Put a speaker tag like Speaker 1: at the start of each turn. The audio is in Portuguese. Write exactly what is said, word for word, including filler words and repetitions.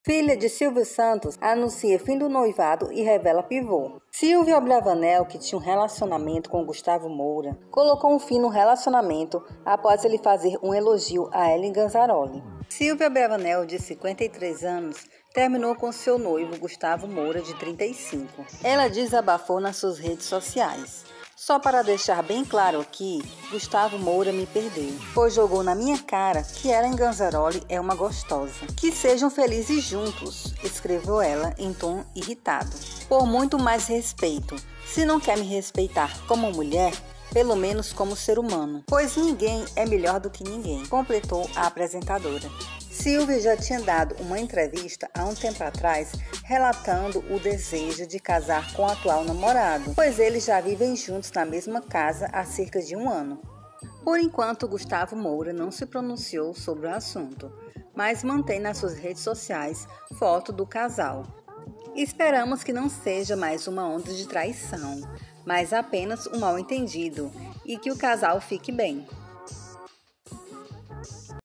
Speaker 1: Filha de Silvio Santos, anuncia fim do noivado e revela pivô. Silvia Abravanel, que tinha um relacionamento com Gustavo Moura, colocou um fim no relacionamento após ele fazer um elogio a Ellen Ganzaroli. Silvia Abravanel, de cinquenta e três anos, terminou com seu noivo Gustavo Moura, de trinta e cinco. Ela desabafou nas suas redes sociais. Só para deixar bem claro aqui, Gustavo Moura me perdeu, pois jogou na minha cara que Ellen Ganzaroli é uma gostosa. Que sejam felizes juntos, escreveu ela em tom irritado. Por muito mais respeito, se não quer me respeitar como mulher, pelo menos como ser humano, pois ninguém é melhor do que ninguém, completou a apresentadora. Silvia já tinha dado uma entrevista há um tempo atrás relatando o desejo de casar com o atual namorado, pois eles já vivem juntos na mesma casa há cerca de um ano. Por enquanto, Gustavo Moura não se pronunciou sobre o assunto, mas mantém nas suas redes sociais foto do casal. Esperamos que não seja mais uma onda de traição, mas apenas um mal-entendido e que o casal fique bem.